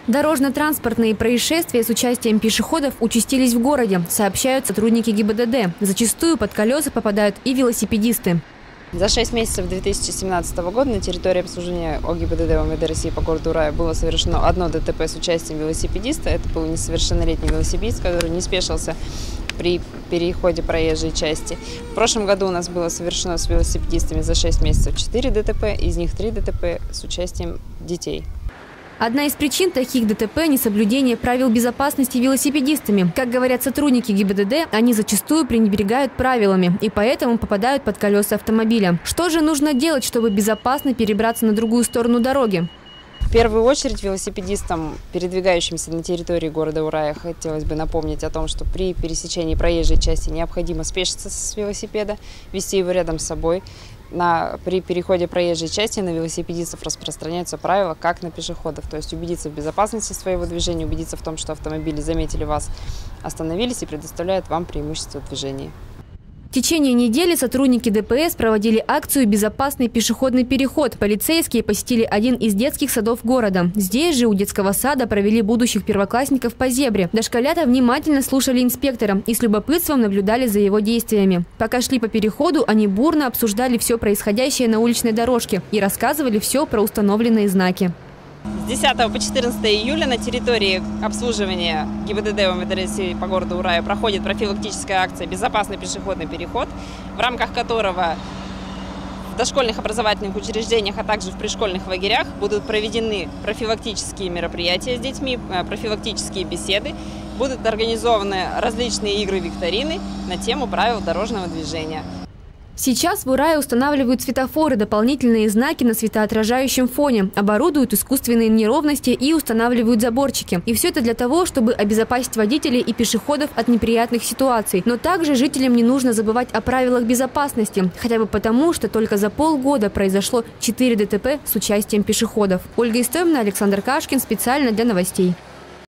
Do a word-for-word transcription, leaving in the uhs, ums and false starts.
Дорожно-транспортные происшествия с участием пешеходов участились в городе, сообщают сотрудники ГИБДД. Зачастую под колеса попадают и велосипедисты. За шесть месяцев две тысячи семнадцатого года на территории обслуживания ОГИБДД МВД России по городу Урая было совершено одно ДТП с участием велосипедиста. Это был несовершеннолетний велосипедист, который не спешился при переходе проезжей части. В прошлом году у нас было совершено с велосипедистами за шесть месяцев четыре ДТП, из них три ДТП с участием детей. Одна из причин таких ДТП – несоблюдение правил безопасности велосипедистами. Как говорят сотрудники ГИБДД, они зачастую пренебрегают правилами и поэтому попадают под колеса автомобиля. Что же нужно делать, чтобы безопасно перебраться на другую сторону дороги? В первую очередь велосипедистам, передвигающимся на территории города Урая, хотелось бы напомнить о том, что при пересечении проезжей части необходимо спешиться с велосипеда, вести его рядом с собой. На, при переходе проезжей части на велосипедистов распространяются правила, как на пешеходов. То есть убедиться в безопасности своего движения, убедиться в том, что автомобили заметили вас, остановились и предоставляют вам преимущество в движении. В течение недели сотрудники ДПС проводили акцию «Безопасный пешеходный переход». Полицейские посетили один из детских садов города. Здесь же у детского сада провели будущих первоклассников по зебре. Дошколята внимательно слушали инспектора и с любопытством наблюдали за его действиями. Пока шли по переходу, они бурно обсуждали все происходящее на уличной дорожке и рассказывали все про установленные знаки. С десятого по четырнадцатое июля на территории обслуживания ГИБДД МВД России по городу Урая проходит профилактическая акция «Безопасный пешеходный переход», в рамках которого в дошкольных образовательных учреждениях, а также в пришкольных лагерях будут проведены профилактические мероприятия с детьми, профилактические беседы, будут организованы различные игры-викторины на тему правил дорожного движения. Сейчас в Урае устанавливают светофоры, дополнительные знаки на светоотражающем фоне, оборудуют искусственные неровности и устанавливают заборчики. И все это для того, чтобы обезопасить водителей и пешеходов от неприятных ситуаций. Но также жителям не нужно забывать о правилах безопасности, хотя бы потому, что только за полгода произошло четыре ДТП с участием пешеходов. Ольга Истомина, Александр Кашкин, специально для новостей.